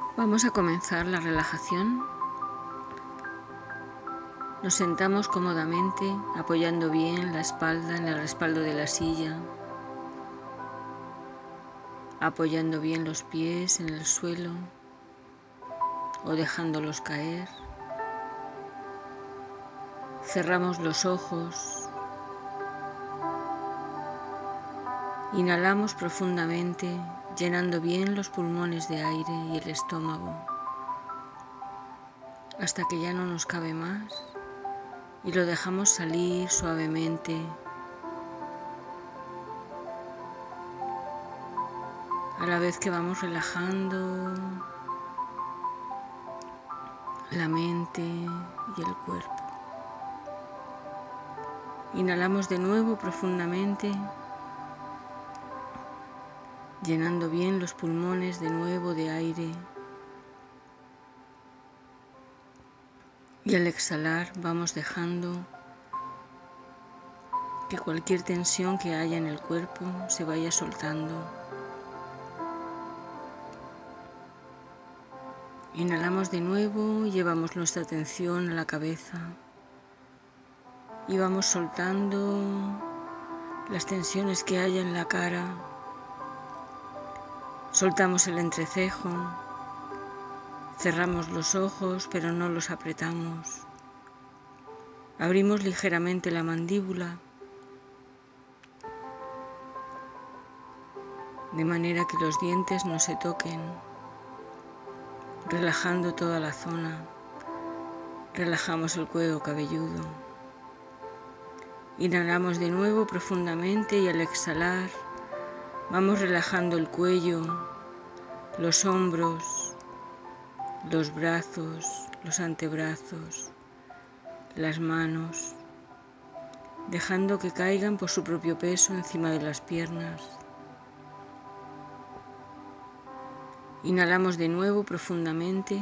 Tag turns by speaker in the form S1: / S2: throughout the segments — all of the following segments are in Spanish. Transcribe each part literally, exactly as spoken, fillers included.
S1: Vamos a comenzar la relajación. Nos sentamos cómodamente, apoyando bien la espalda en el respaldo de la silla, apoyando bien los pies en el suelo o dejándolos caer. Cerramos los ojos. Inhalamos profundamente, llenando bien los pulmones de aire y el estómago, hasta que ya no nos cabe más y lo dejamos salir suavemente. A la vez que vamos relajando la mente y el cuerpo. Inhalamos de nuevo profundamente, llenando bien los pulmones de nuevo de aire. Y al exhalar vamos dejando que cualquier tensión que haya en el cuerpo se vaya soltando. Inhalamos de nuevo, llevamos nuestra atención a la cabeza y vamos soltando las tensiones que haya en la cara. Soltamos el entrecejo, cerramos los ojos pero no los apretamos. Abrimos ligeramente la mandíbula, de manera que los dientes no se toquen, relajando toda la zona. Relajamos el cuero cabelludo. Inhalamos de nuevo profundamente y al exhalar vamos relajando el cuello, los hombros, los brazos, los antebrazos, las manos, dejando que caigan por su propio peso encima de las piernas. Inhalamos de nuevo profundamente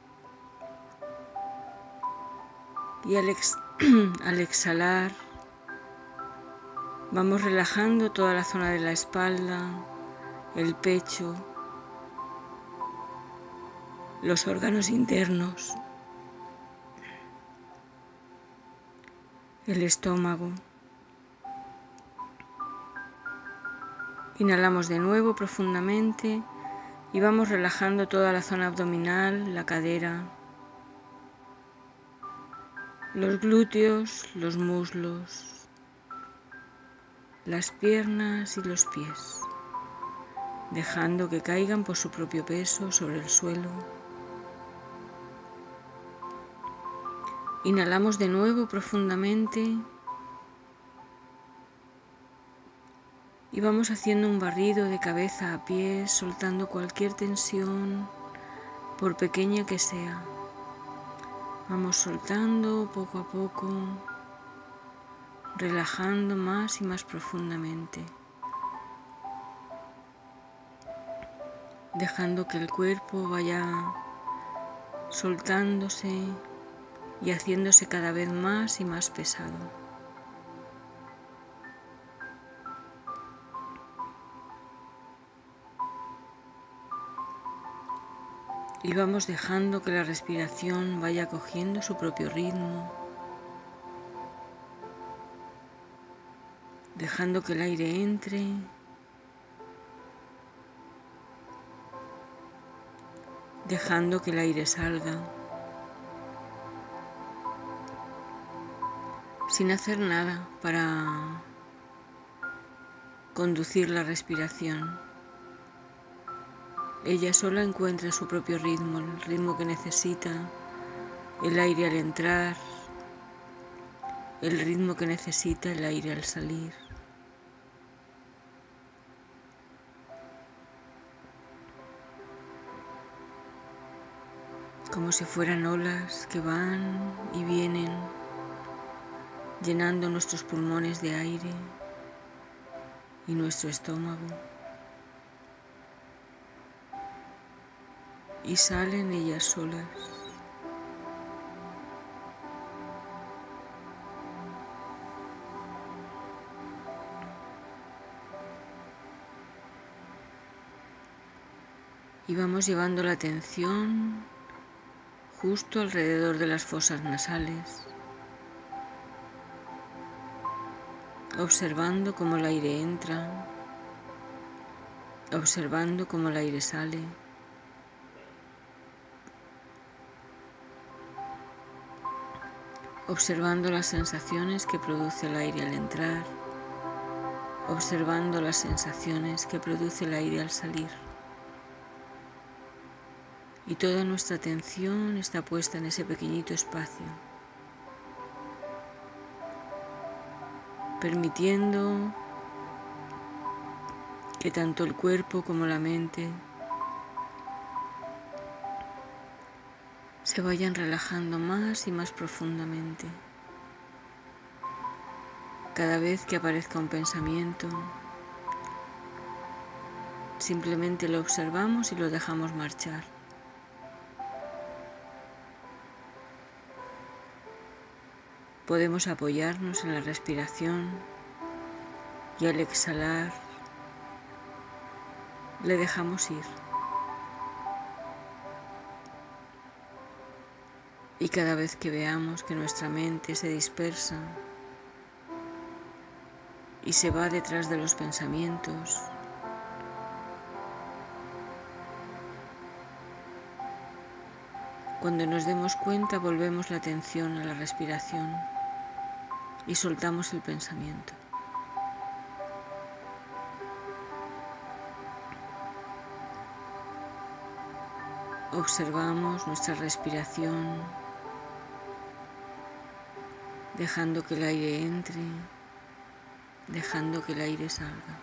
S1: y al, ex al exhalar vamos relajando toda la zona de la espalda, el pecho, los órganos internos, el estómago. Inhalamos de nuevo profundamente y vamos relajando toda la zona abdominal, la cadera, los glúteos, los muslos, las piernas y los pies, dejando que caigan por su propio peso sobre el suelo. Inhalamos de nuevo profundamente y vamos haciendo un barrido de cabeza a pies, soltando cualquier tensión, por pequeña que sea. Vamos soltando poco a poco, relajando más y más profundamente, dejando que el cuerpo vaya soltándose y haciéndose cada vez más y más pesado. Y vamos dejando que la respiración vaya cogiendo su propio ritmo, dejando que el aire entre dejando que el aire salga, sin hacer nada para conducir la respiración. Ella sola encuentra su propio ritmo, el ritmo que necesita, el aire al entrar, el ritmo que necesita el aire al salir. Como si fueran olas que van y vienen, llenando nuestros pulmones de aire y nuestro estómago. Y salen ellas solas. Y vamos llevando la atención justo alrededor de las fosas nasales, observando cómo el aire entra, observando cómo el aire sale. Observando las sensaciones que produce el aire al entrar, observando las sensaciones que produce el aire al salir. Y toda nuestra atención está puesta en ese pequeñito espacio, permitiendo que tanto el cuerpo como la mente se vayan relajando más y más profundamente. Cada vez que aparezca un pensamiento, simplemente lo observamos y lo dejamos marchar. Podemos apoyarnos en la respiración y al exhalar le dejamos ir. Y cada vez que veamos que nuestra mente se dispersa y se va detrás de los pensamientos, cuando nos demos cuenta volvemos la atención a la respiración y soltamos el pensamiento. Observamos nuestra respiración, dejando que el aire entre, dejando que el aire salga.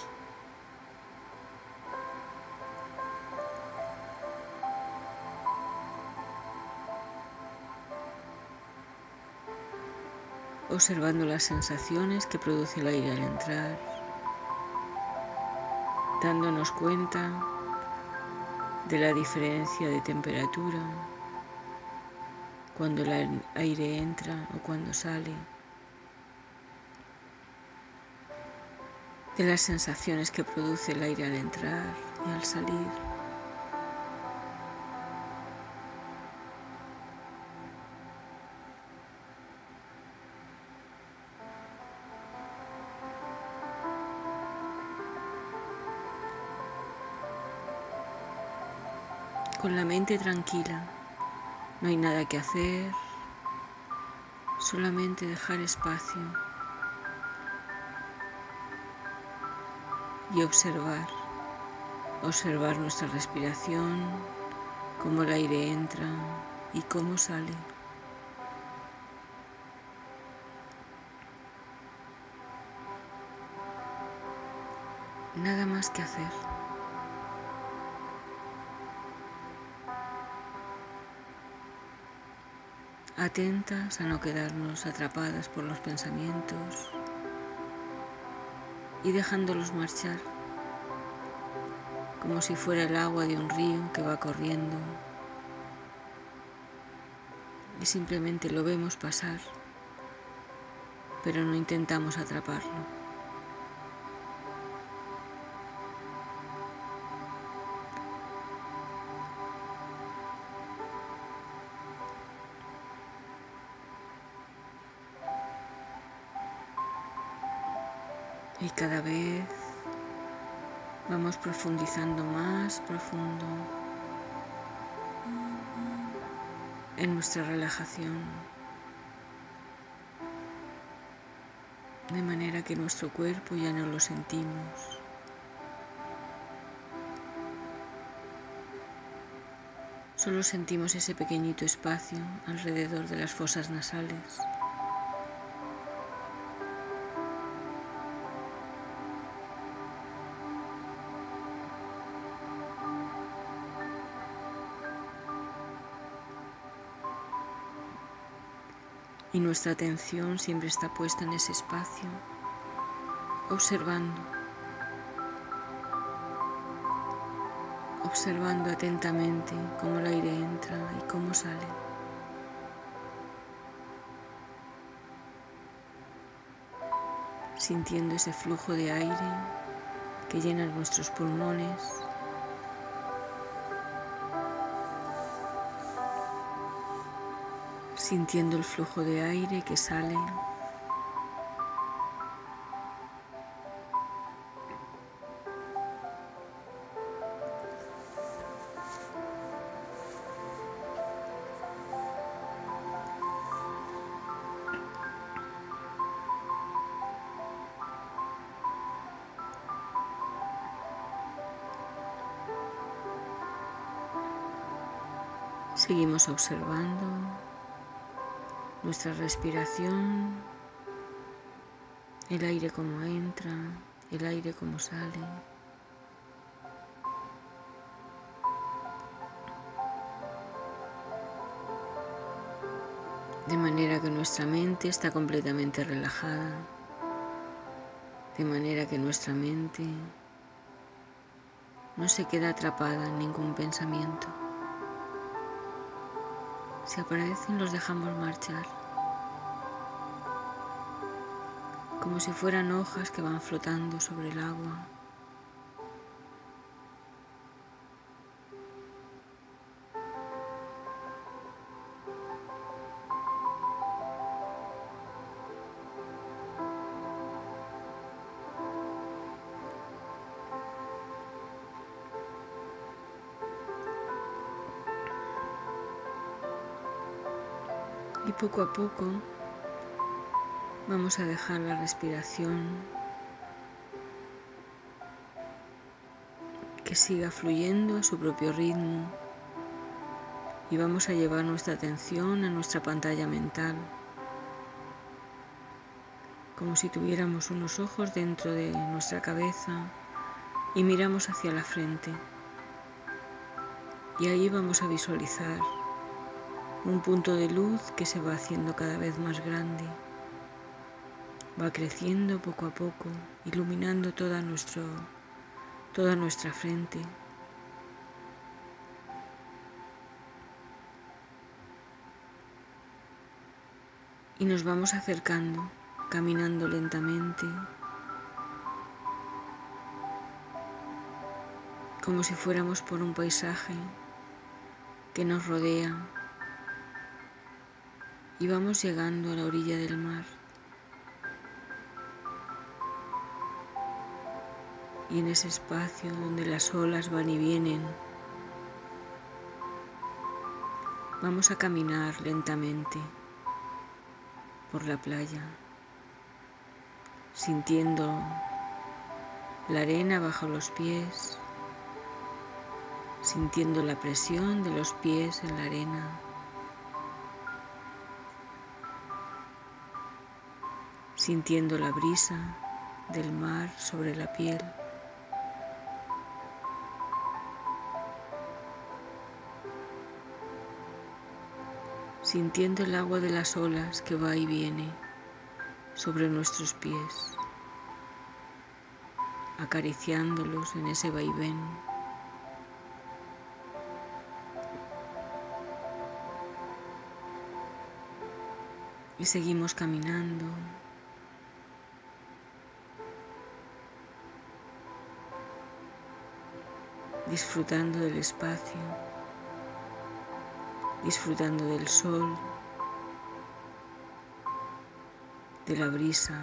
S1: Observando las sensaciones que produce el aire al entrar, dándonos cuenta de la diferencia de temperatura cuando el aire entra o cuando sale, de las sensaciones que produce el aire al entrar y al salir. Con la mente tranquila, no hay nada que hacer, solamente dejar espacio y observar, observar nuestra respiración, cómo el aire entra y cómo sale. Nada más que hacer. Atentas a no quedarnos atrapadas por los pensamientos y dejándolos marchar, como si fuera el agua de un río que va corriendo y simplemente lo vemos pasar, pero no intentamos atraparlo. Y cada vez vamos profundizando más profundo en nuestra relajación, de manera que nuestro cuerpo ya no lo sentimos. Solo sentimos ese pequeñito espacio alrededor de las fosas nasales. Y nuestra atención siempre está puesta en ese espacio, observando, observando atentamente cómo el aire entra y cómo sale. Sintiendo ese flujo de aire que llena nuestros pulmones sintiendo el flujo de aire que sale. Seguimos observando nuestra respiración, el aire como entra, el aire como sale. De manera que nuestra mente está completamente relajada, de manera que nuestra mente no se queda atrapada en ningún pensamiento. Si aparecen, los dejamos marchar, como si fueran hojas que van flotando sobre el agua. Y poco a poco vamos a dejar la respiración que siga fluyendo a su propio ritmo y vamos a llevar nuestra atención a nuestra pantalla mental, como si tuviéramos unos ojos dentro de nuestra cabeza y miramos hacia la frente. Y ahí vamos a visualizar un punto de luz que se va haciendo cada vez más grande, va creciendo poco a poco, iluminando toda, nuestro, toda nuestra frente. Y nos vamos acercando, caminando lentamente, como si fuéramos por un paisaje que nos rodea. Y vamos llegando a la orilla del mar. Y en ese espacio donde las olas van y vienen, vamos a caminar lentamente por la playa, sintiendo la arena bajo los pies, sintiendo la presión de los pies en la arena. Sintiendo la brisa del mar sobre la piel. Sintiendo el agua de las olas que va y viene sobre nuestros pies, acariciándolos en ese vaivén. Y seguimos caminando. Disfrutando del espacio, disfrutando del sol, de la brisa,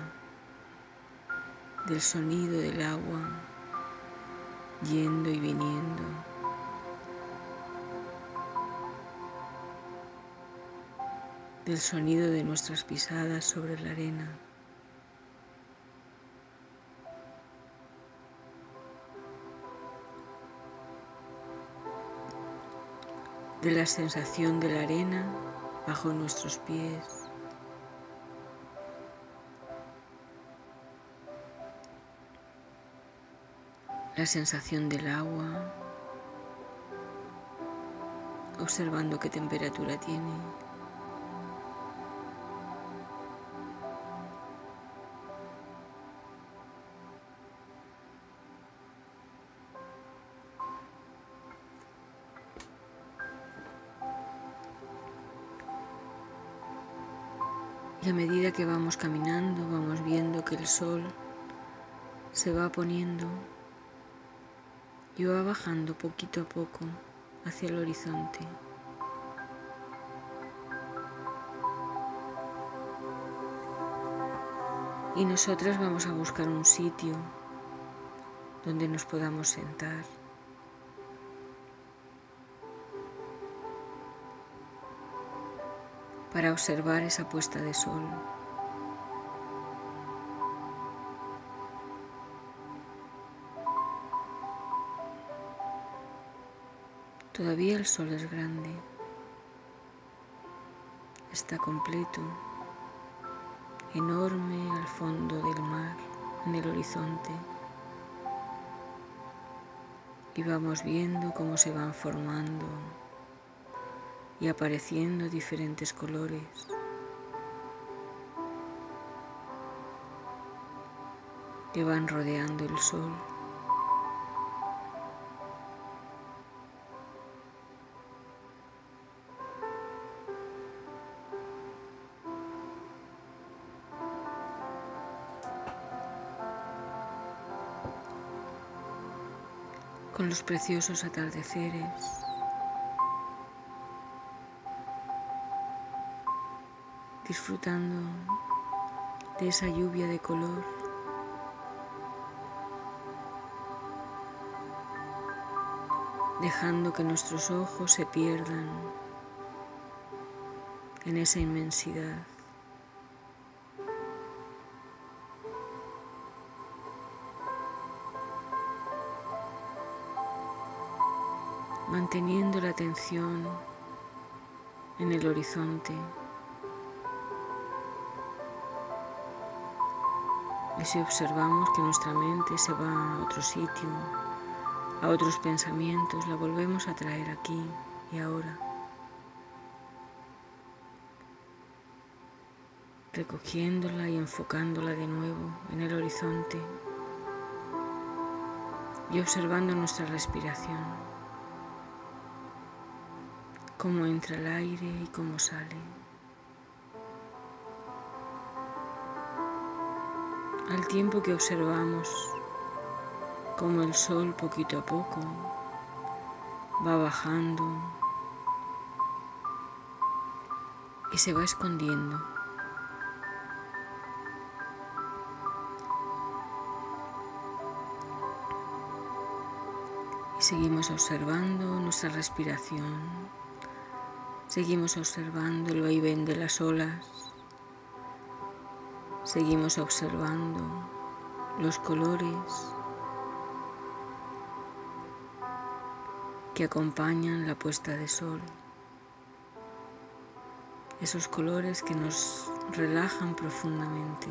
S1: del sonido del agua, yendo y viniendo. Del sonido de nuestras pisadas sobre la arena. De la sensación de la arena bajo nuestros pies. La sensación del agua, observando qué temperatura tiene. Y a medida que vamos caminando, vamos viendo que el sol se va poniendo y va bajando poquito a poco hacia el horizonte. Y nosotras vamos a buscar un sitio donde nos podamos sentar. Para observar esa puesta de sol. Todavía el sol es grande, está completo, enorme al fondo del mar, en el horizonte. Y vamos viendo cómo se van formando y apareciendo diferentes colores. Que van rodeando el sol. Con los preciosos atardeceres. Disfrutando de esa lluvia de color. Dejando que nuestros ojos se pierdan en esa inmensidad. Manteniendo la atención en el horizonte. Y si observamos que nuestra mente se va a otro sitio, a otros pensamientos, la volvemos a traer aquí y ahora. Recogiéndola y enfocándola de nuevo en el horizonte. Y observando nuestra respiración. Cómo entra el aire y cómo sale. Al tiempo que observamos cómo el sol poquito a poco va bajando y se va escondiendo. Y seguimos observando nuestra respiración, seguimos observando el vaivén de las olas, seguimos observando los colores que acompañan la puesta de sol, esos colores que nos relajan profundamente,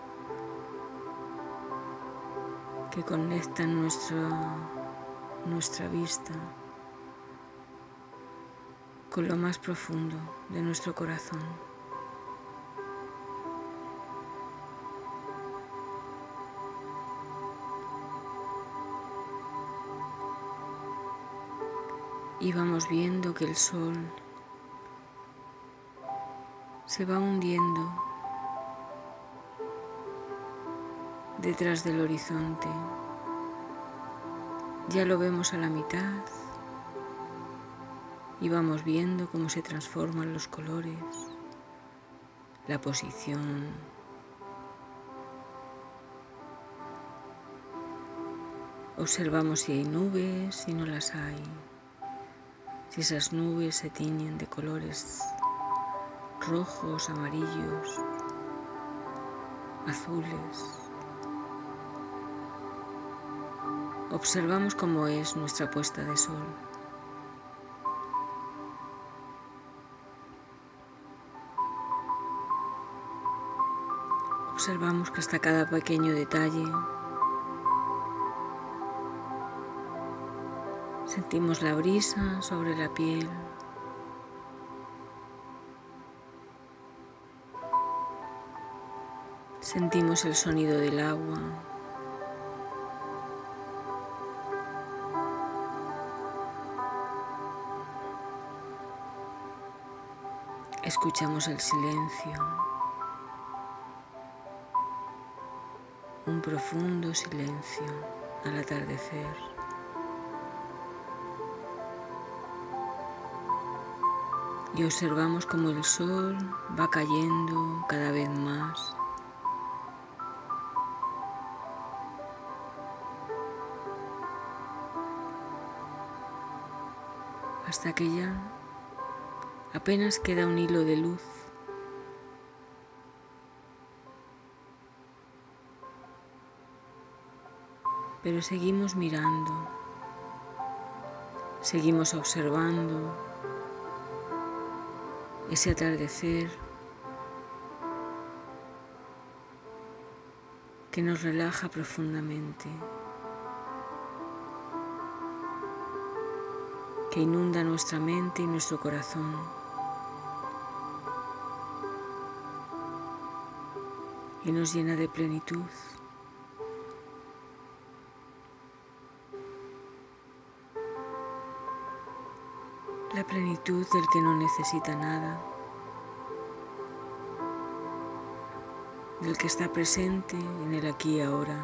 S1: que conectan nuestra, nuestra vista con lo más profundo de nuestro corazón. Y vamos viendo que el sol se va hundiendo detrás del horizonte. Ya lo vemos a la mitad y vamos viendo cómo se transforman los colores, la posición. Observamos si hay nubes, si no las hay. Si esas nubes se tiñen de colores rojos, amarillos, azules. Observamos cómo es nuestra puesta de sol. Observamos que hasta cada pequeño detalle sentimos la brisa sobre la piel. Sentimos el sonido del agua. Escuchamos el silencio. Un profundo silencio al atardecer. Y observamos cómo el sol va cayendo cada vez más hasta que ya apenas queda un hilo de luz. Pero seguimos mirando, seguimos observando ese atardecer que nos relaja profundamente, que inunda nuestra mente y nuestro corazón. Y nos llena de plenitud. La plenitud del que no necesita nada, del que está presente en el aquí y ahora.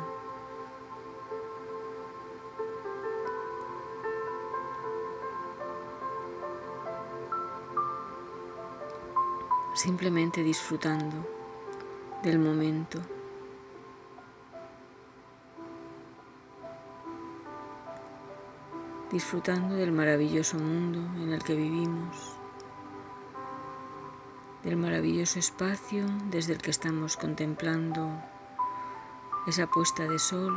S1: Simplemente disfrutando del momento. Disfrutando del maravilloso mundo en el que vivimos, del maravilloso espacio desde el que estamos contemplando esa puesta de sol,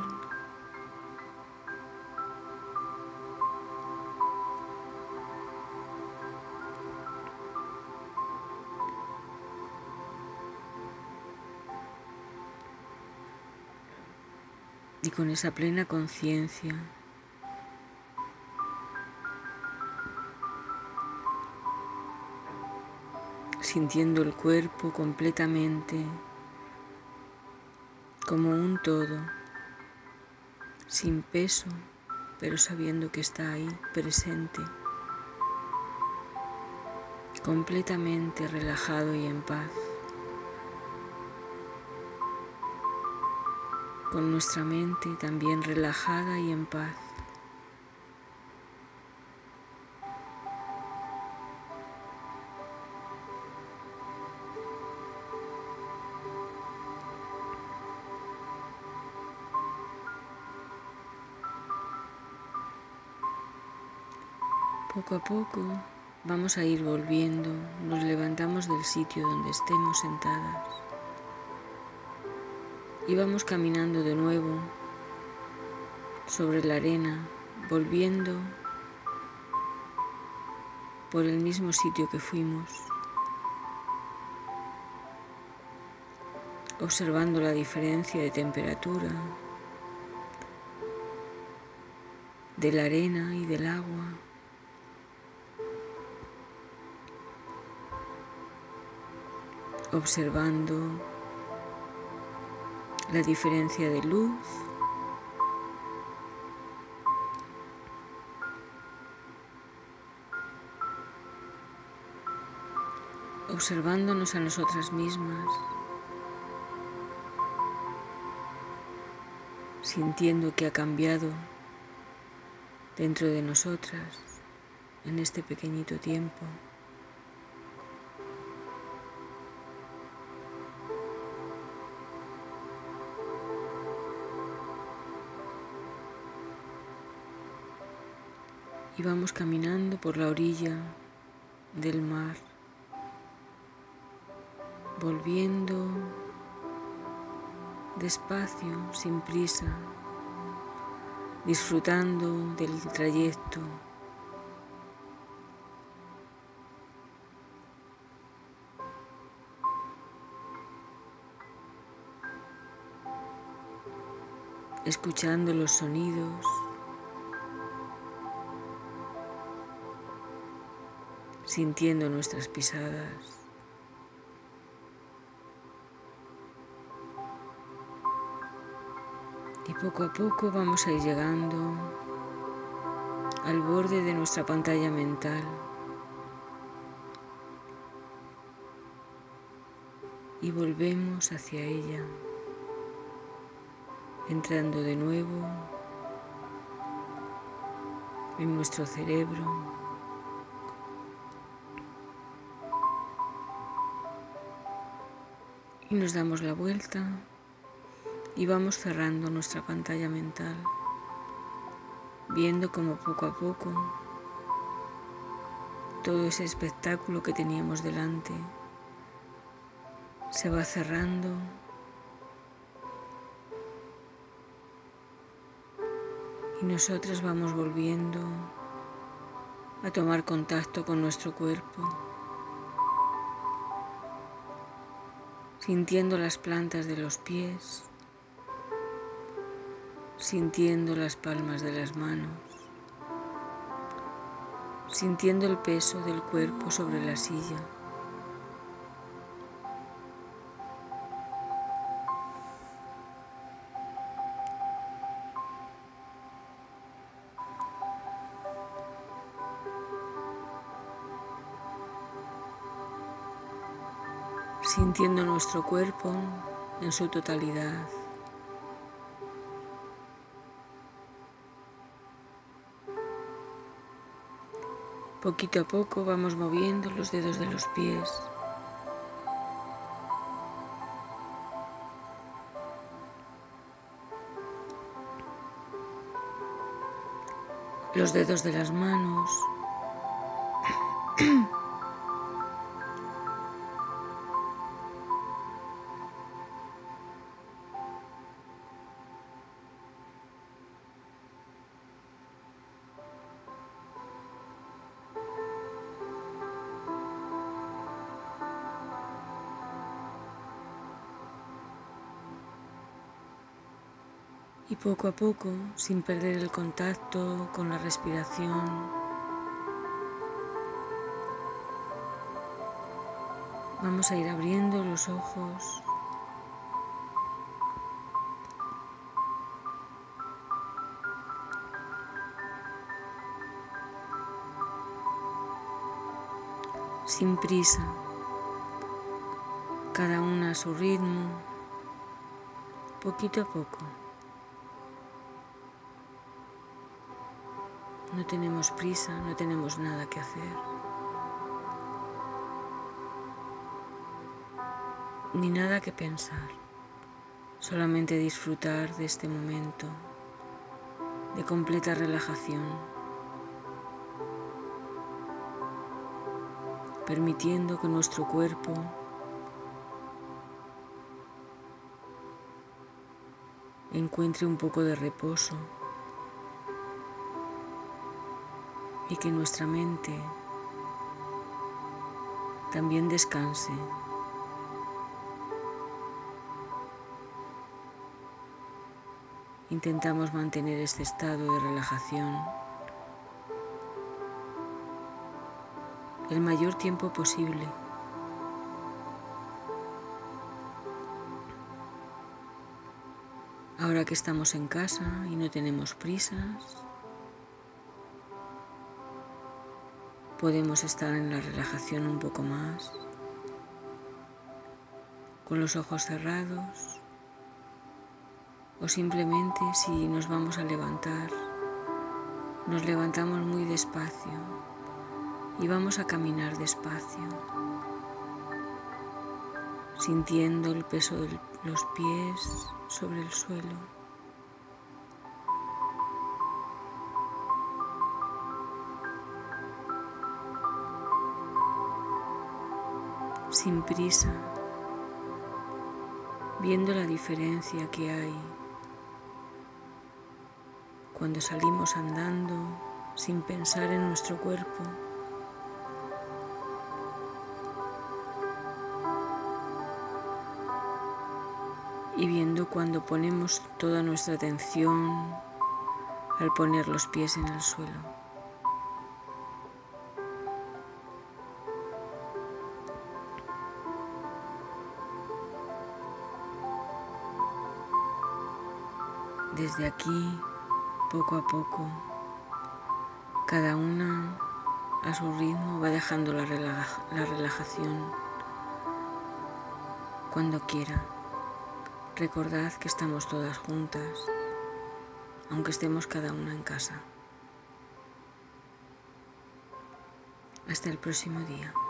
S1: y con esa plena conciencia sintiendo el cuerpo completamente como un todo, sin peso, pero sabiendo que está ahí, presente, completamente relajado y en paz, con nuestra mente también relajada y en paz. Poco a poco vamos a ir volviendo, nos levantamos del sitio donde estemos sentadas y vamos caminando de nuevo sobre la arena, volviendo por el mismo sitio que fuimos, observando la diferencia de temperatura de la arena y del agua. Observando la diferencia de luz, observándonos a nosotras mismas, sintiendo que ha cambiado dentro de nosotras en este pequeñito tiempo. Y vamos caminando por la orilla del mar, volviendo despacio, sin prisa, disfrutando del trayecto. Escuchando los sonidos, sintiendo nuestras pisadas. Y poco a poco vamos a ir llegando al borde de nuestra pantalla mental. Y volvemos hacia ella, entrando de nuevo en nuestro cerebro. Y nos damos la vuelta y vamos cerrando nuestra pantalla mental, viendo cómo poco a poco todo ese espectáculo que teníamos delante se va cerrando y nosotras vamos volviendo a tomar contacto con nuestro cuerpo, sintiendo las plantas de los pies, sintiendo las palmas de las manos, sintiendo el peso del cuerpo sobre la silla. Sintiendo nuestro cuerpo en su totalidad. Poquito a poco vamos moviendo los dedos de los pies. Los dedos de las manos. Y poco a poco, sin perder el contacto con la respiración, vamos a ir abriendo los ojos sin prisa, cada una a su ritmo, poquito a poco. No tenemos prisa, no tenemos nada que hacer, ni nada que pensar, solamente disfrutar de este momento de completa relajación, permitiendo que nuestro cuerpo encuentre un poco de reposo y que nuestra mente también descanse. Intentamos mantener este estado de relajación el mayor tiempo posible. Ahora que estamos en casa y no tenemos prisas, podemos estar en la relajación un poco más, con los ojos cerrados, o simplemente si nos vamos a levantar, nos levantamos muy despacio y vamos a caminar despacio, sintiendo el peso de los pies sobre el suelo. Sin prisa, viendo la diferencia que hay cuando salimos andando sin pensar en nuestro cuerpo, y viendo cuando ponemos toda nuestra atención al poner los pies en el suelo. Desde aquí, poco a poco, cada una a su ritmo va dejando la, relaja, la relajación cuando quiera. Recordad que estamos todas juntas, aunque estemos cada una en casa. Hasta el próximo día.